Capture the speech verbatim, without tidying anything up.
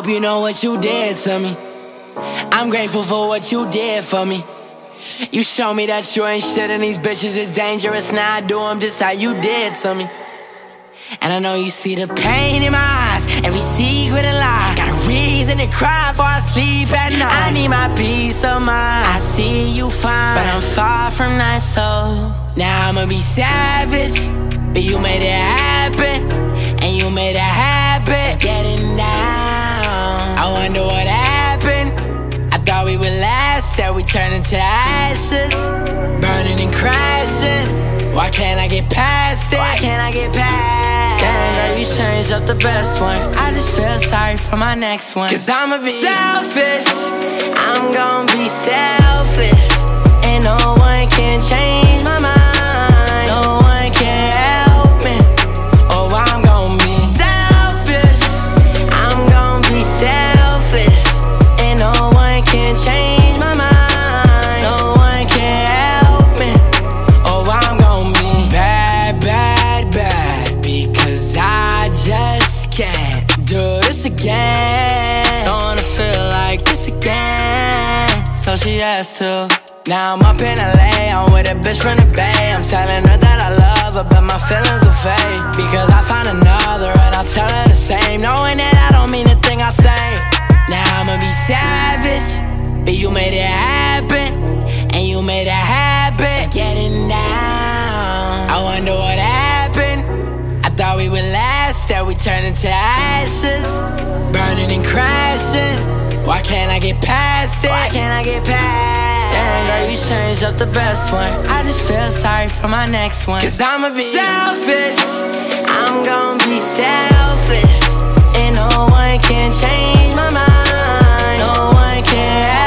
hope you know what you did to me. I'm grateful for what you did for me. You show me that you ain't shit and these bitches is dangerous. Now I do them just how you did to me. And I know you see the pain in my eyes, every secret a lie. Got a reason to cry before I sleep at night. I need my peace of mind. I see you fine, but I'm far from that, so now I'ma be savage. But you made it happen, and you made a habit getting down. I wonder what happened. I thought we would last, that we turned into ashes, burning and crashing. Why can't I get past it? Why can't I get past it? Damn, girl, you changed up the best one. I just feel sorry for my next one. Cause I'ma be selfish, I'm gonna be selfish, and no one can change my mind. No one can help me, or I'm gonna be selfish. I'm gonna be selfish, and no one can change my mind. No one can help me, or I'm gonna be bad, bad, bad, because I just can't do this again. Don't wanna feel like this again, so she has to. Now I'm up in L A, I'm with a bitch from the Bay. I'm telling her that I love her, but my feelings are fake, because I found another and I'll tell her the same, knowing that I don't mean a thing I say. Now I'ma be savage, but you made it happen, and you made a habit getting down. I wonder what happened. I thought we would last, that we turned into ashes, burning and crashing. Why can't I get past it? Why can't I get past it? Damn, girl, you changed up the best one. I just feel sorry for my next one. Cause I'ma be selfish, I'm gonna be selfish, and no one can change my mind. No one can